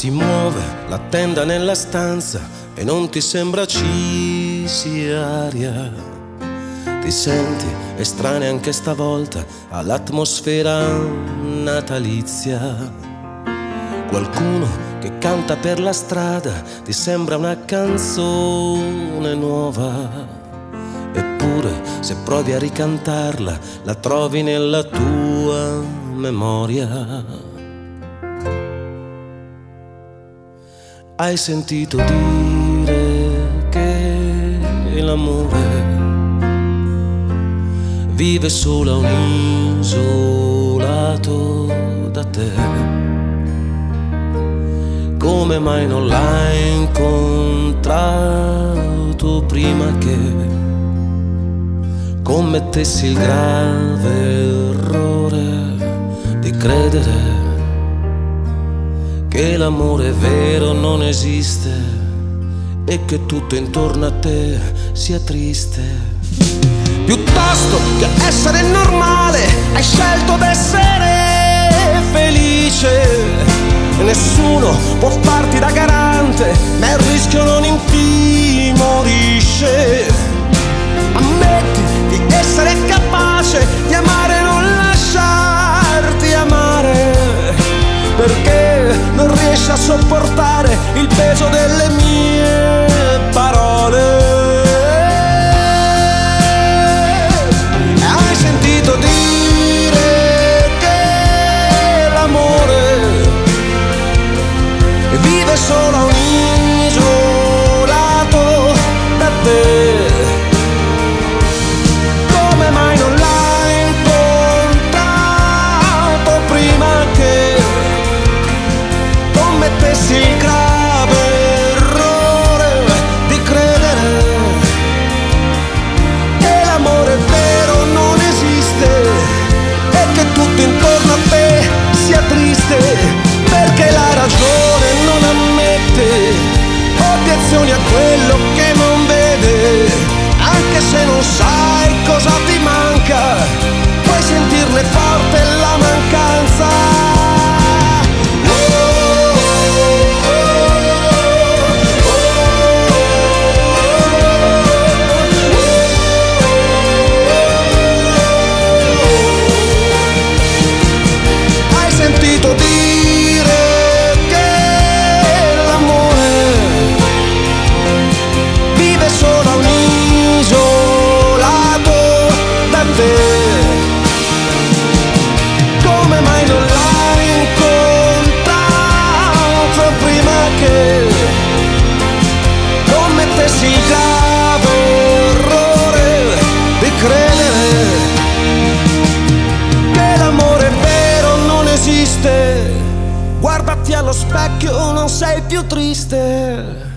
Si muove la tenda nella stanza e non ti sembra ci sia aria. Ti senti estranea anche stavolta all'atmosfera natalizia. Qualcuno che canta per la strada ti sembra una canzone nuova. Eppure se provi a ricantarla la trovi nella tua memoria. Hai sentito dire che l'amore vive solo a un isolato da te. Come mai non l'hai incontrato prima che commettessi il grave errore di credere che l'amore vero non esiste e che tutto intorno a te sia triste? Piuttosto che essere normale hai scelto d'essere felice. Nessuno può farti da garante, ma il rischio non intimorisce. Ammetti di essere capace di amare e non lasciarti amare, perché non riesci a sopportare il peso delle mie parole. Hai sentito dire che l'amore vive solo a un isolato da te. Come mai non l'hai incontrato prima che commettessi il grave errore di credere che l'amore vero non esiste e che tutto intorno a te sia triste? Perché la ragione non ammette obiezioni a quello che non vede. Anche se non sai cosa ti manca, puoi sentirne forte la mancanza. Hai sentito dire che l'amore vive solo a un isolato da te? Come mai non l'hai incontrato prima che commettessi il grave errore di credere che l'amore vero non esiste? Guardati allo specchio, non sei più triste.